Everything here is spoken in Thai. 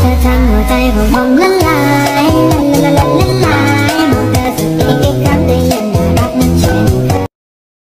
ธอทำหัวใจของผมละลายละลายละลาย